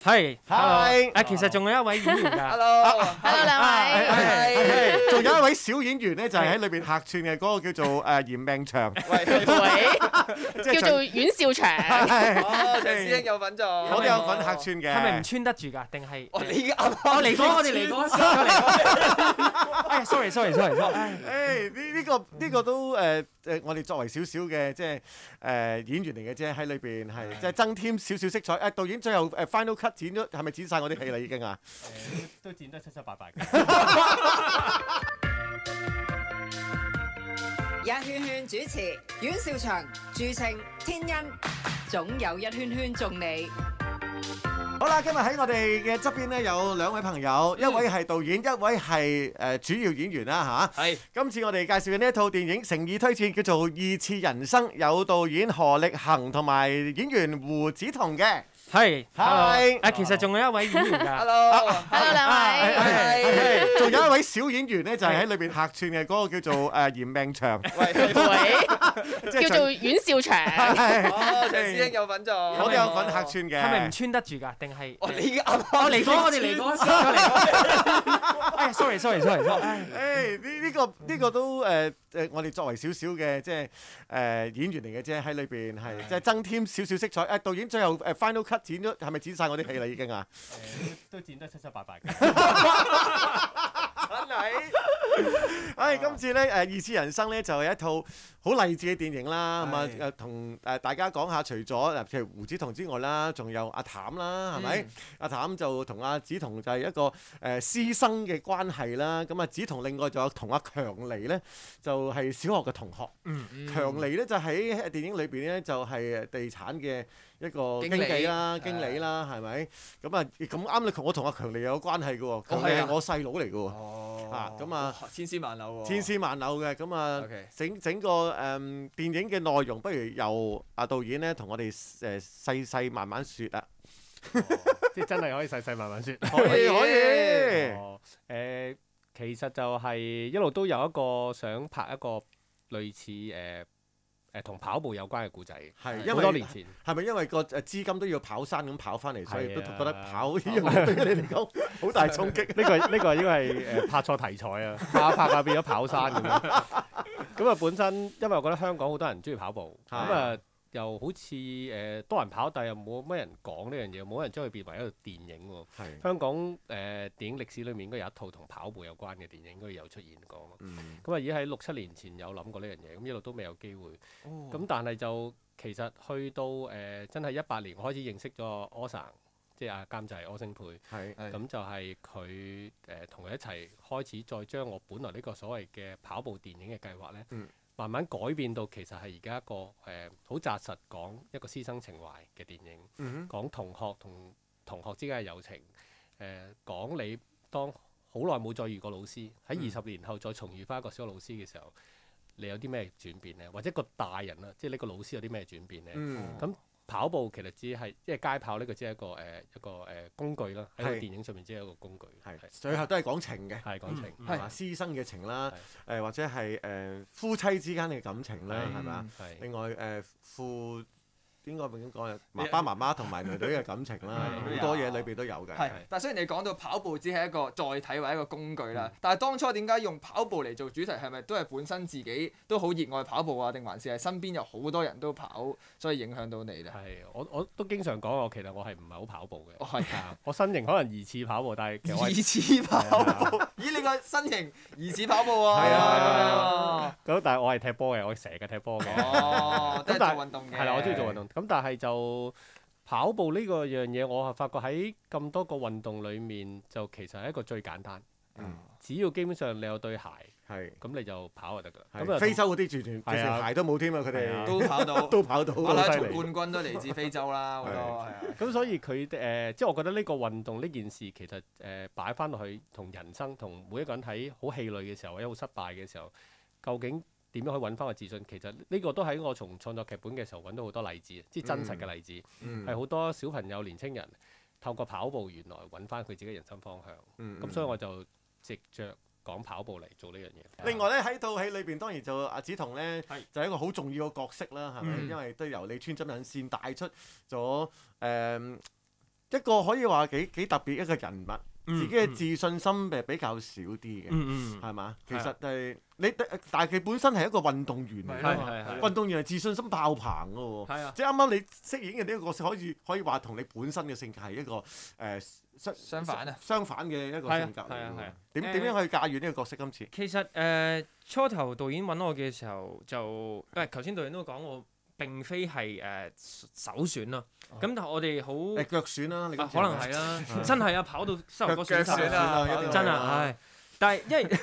係，hello，其實仲有一位演員㗎。 Hello，兩位。 仲有一位小演員咧，就係喺裏邊客串嘅嗰個叫做嚴命長， 叫做阮兆祥。 長師兄有份做， 我都有份客串嘅。 係咪唔穿得住㗎？定係？ 我嚟講，我哋嚟講。哎 sorry。 呢個都我哋作為少少嘅即係演員嚟嘅啫，喺裏邊係即係增添少少色彩。導演最後final cut 剪咗，係咪剪晒我啲戲啦已經啊？ 都剪得七七八八嘅。 一圈圈主持阮兆祥、朱晴、天恩，總有一圈圈中你。 好啦，今日喺我哋嘅側邊咧有兩位朋友，一位係導演，一位係主要演員啦嚇。係。今次我哋介紹嘅呢一套電影誠意推薦，叫做《二次人生》，有導演何力恒同埋演員胡子彤嘅。 係，hello，其實仲有一位演員㗎。 Hello，兩位。 仲有一位小演員咧，就係喺裏邊客串嘅嗰個叫做嚴命長， 叫做阮兆祥。 長師兄有份做， 我都有份客串嘅。 係咪唔穿得住㗎？定係？ 嚟講， 我哋嚟講。哎 sorry。 呢個都我哋作為少少嘅即係演員嚟嘅啫，喺裏邊係即係增添少少色彩。導演最後final cut 剪咗，係咪剪晒我啲戲啦已經啊？ 都剪得七七八八嘅。 真係。今次咧二次人生咧就係一套好勵志嘅電影啦。咁啊同大家講下，除咗譬如胡子彤之外啦，仲有阿譚啦，係咪？阿譚就同阿子彤就係一個師生嘅關係啦。咁啊子彤另外仲有同阿強尼咧，就係小學嘅同學。強尼咧就喺電影裏邊咧就係地產嘅一個經紀啦、經理啦，係咪？咁啊咁啱你我同阿強尼有關係嘅喎，強尼係我細佬嚟嘅喎。咁啊千絲萬縷喎， 千絲萬縷嘅。咁啊整個電影嘅內容，不如由阿導演咧同我哋細細慢慢説啦。 即係真係可以細細慢慢説。 可以。其實就係一路都有一個想拍一個類似同跑步有關嘅故仔。係，因為好多年前。係咪因為個資金都要跑山咁跑翻嚟，所以都覺得跑呢樣嘢對你嚟講好大衝擊？ 呢個應該係拍錯題材啊！拍下變咗跑山咁樣。咁啊，本身因為我覺得香港好多人中意跑步，咁啊又好似多人跑，但係又冇乜人講呢樣嘢，冇人將佢變為一個電影喎。香港電影歷史裏面應該有一套同跑步有關嘅電影，應該有出現過。咁啊，已經喺6-7年前有諗過呢樣嘢，咁一路都未有機會。咁但係就其實去到真係18年，我開始認識咗柯生，即係阿監製柯星沛。咁就係佢同佢一齊開始再將我本來呢個所謂嘅跑步電影嘅計劃咧。慢慢改變到其實係而家一個好紮實講一個師生情懷嘅電影，講同學同同學之間嘅友情，講你當好耐冇再遇過老師，喺20年後再重遇翻一個小學老師嘅時候，你有啲咩轉變呢？或者個大人啦，即係呢個老師有啲咩轉變呢？咁跑步其實只係即係街跑呢個只係一個工具啦，喺個電影上面只係一個工具。 最後都係講情嘅， 係講情， 係嘛？師生嘅情啦，或者係夫妻之間嘅感情啦，係咪啊？另外應該點講啊？爸爸媽媽同埋女女嘅感情啦，好多嘢裏邊都有嘅。 但係雖然你講到跑步只係一個載體或者一個工具啦，但係當初點解用跑步嚟做主題？係咪都係本身自己都好熱愛跑步啊？定還是係身邊有好多人都跑，所以影響到你咧？ 係，我都經常講其實我係唔係好跑步嘅。我身形可能疑似跑步，但係其實我疑似跑步。咦？你個身形疑似跑步啊？ 係啊。咁但係我係踢波嘅，我成日踢波嘅。 都係做運動嘅。 係啦，我中意做運動。咁但係就跑步呢個樣嘢，我係發覺喺咁多個運動裡面，就其實係一個最簡單。只要基本上你有對鞋，咁你就跑就得㗎啦。咁非洲嗰啲直情鞋都冇添啊！佢哋都跑到， 都跑到。 馬拉松冠軍都嚟自非洲啦，好多係啊。 咁所以佢即係我覺得呢個運動呢件事其實擺翻落去同人生同每一個人喺好氣餒嘅時候或者好失敗嘅時候，究竟點樣可以揾翻個自信？其實呢個都喺我從創作劇本嘅時候揾到好多例子，即係真實嘅例子，係好多小朋友、年青人透過跑步原來揾翻佢自己人生方向。咁所以我就藉着講跑步嚟做呢樣嘢。 另外咧喺套戲裏邊，當然就阿子彤咧就係一個好重要嘅角色啦，係咪？因為都由你穿針引線帶出咗一個可以話幾特別一個人物。 嗯自己嘅自信心誒比較少啲嘅，係嘛？其實係你，但係佢本身係一個運動員嚟㗎嘛。運動員係自信心爆棚㗎喎。即係啱啱你飾演嘅呢個角色，可以話同你本身嘅性格係一個相反嘅一個性格。點樣去駕馭呢個角色今次？ 其實初頭導演揾我嘅時候就，頭先導演都講我並非係首選咯。咁但係我哋好腳選啦，你可能係啦，真係啊，跑到膝頭哥腳選啊， 真啊，唉！但係因為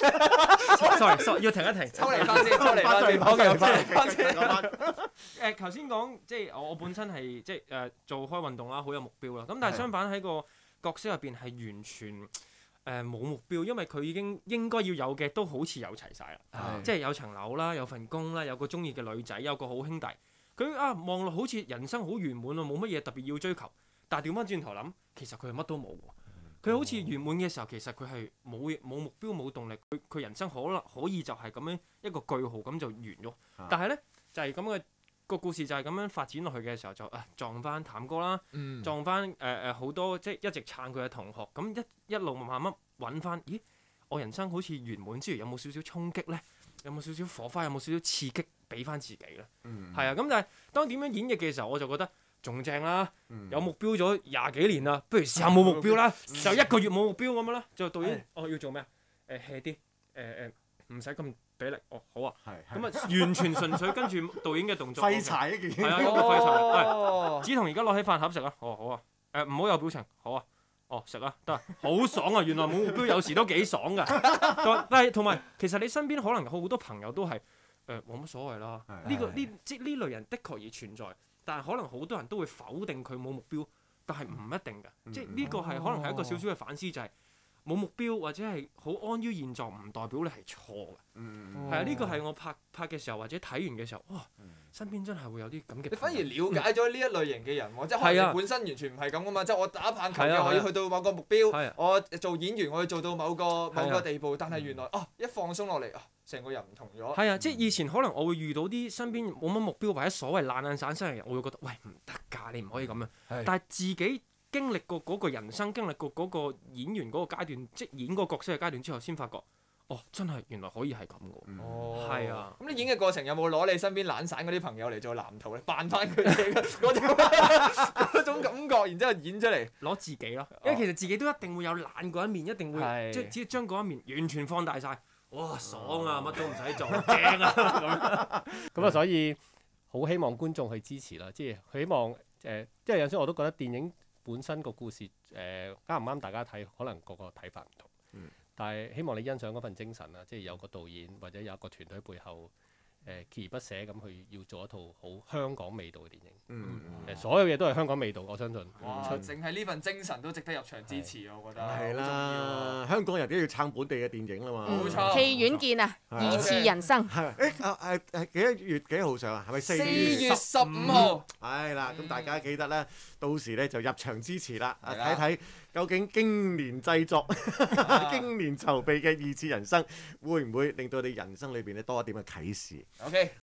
，sorry，要停一停， 抽離翻先，OK，翻先。 頭先講即係我本身係即係做開運動啦，好有目標啦。咁但係相反喺個角色入邊係完全冇目標，因為佢已經應該要有嘅都好似有齊晒啦，即係有層樓啦，有份工啦，有個中意嘅女仔，有個好兄弟。佢望落好似人生好圓滿喎，冇乜嘢特別要追求。但係調翻轉頭諗，其實佢係乜都冇喎。佢好似圓滿嘅時候，其實佢係冇目標冇動力。佢人生可以就係咁樣一個句號咁就完咗。但係咧就係咁嘅個故事就係咁樣發展落去嘅時候就撞翻譚哥啦，撞翻好多即係一直撐佢嘅同學。咁一路慢慢揾翻，咦？我人生好似圓滿之餘，有冇少少衝擊咧？有冇少少火花？有冇少少刺激俾翻自己咧？係啊，咁但係當點樣演繹嘅時候，我就覺得仲正啦。有目標咗20幾年啦，不如試下冇目標啦，就1個月冇目標咁樣啦。就導演，要做咩啊？hea 啲，唔使咁俾力。好啊。咁啊，完全純粹跟住導演嘅動作。 廢柴一件。 係啊，一個廢柴。梓童而家攞起飯盒食啊。好啊。唔好有表情。好啊。食啊，得，好爽啊！原來冇目標有時都幾爽㗎。但係同埋，其實你身邊可能好多朋友都係冇乜所謂啦。即呢類人的確而存在，但係可能好多人都會否定佢冇目標，但係唔一定㗎。即係呢個係可能係一個少少嘅反思，就係冇目標或者係好安於現狀，唔代表你係錯嘅。係啊，呢個係我拍嘅時候或者睇完嘅時候，哇！身邊真係會有啲咁嘅。 你反而了解咗呢一類型嘅人喎，即係可能你本身完全唔係咁噶嘛，即係我打棒球嘅，我要去到某個目標，我做演員我要做到某個地步，但係原來一放鬆落嚟成個人唔同咗。 係啊，即係以前可能我會遇到啲身邊冇乜目標或者所謂懶懶散散嘅人，我會覺得喂，唔得㗎，你唔可以咁樣。但係自己經歷過嗰個人生，經歷過嗰個演員嗰個階段，即係演個角色嘅階段之後，先發覺。真係原來可以係咁嘅。係啊。咁你演嘅過程有冇攞你身邊懶散嗰啲朋友嚟做藍圖咧？扮翻佢哋嗰種感覺，然之後演出嚟。 攞自己咯，因為其實自己都一定會有懶嗰一面，一定會即係只將嗰一面完全放大晒。哇！爽啊，乜都唔使做，正啊咁啊，所以好希望觀眾去支持啦。即係希望即係有時我都覺得電影本身個故事啱唔啱大家睇，可能個睇法唔同。但係希望你欣賞嗰份精神啦，即係有個導演或者有一個團隊背後鍥而不捨咁去要做一套好香港味道嘅電影。所有嘢都係香港味道，我相信。 哇！淨係呢份精神都值得入場支持，我覺得。 係啦，香港人都要撐本地嘅電影啦嘛。 冇錯。 戲院見啊！二次人生。 幾多月幾號上啊？係咪4 月15號？ 係啦，咁大家記得咧，到時咧就入場支持啦，睇睇究竟經年製作、經年籌備嘅二次人生，會唔會令到你人生裏邊咧多一點嘅啟示？ OK。